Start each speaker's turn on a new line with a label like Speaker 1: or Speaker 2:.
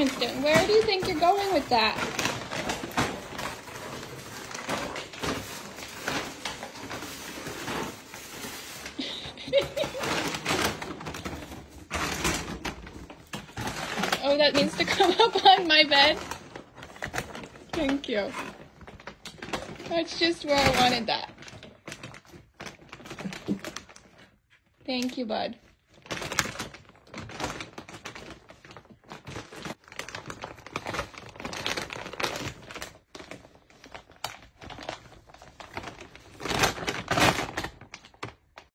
Speaker 1: Princeton. Where do you think you're going with that? Oh, that needs to come up on my bed. Thank you. That's just where I wanted that. Thank you, bud.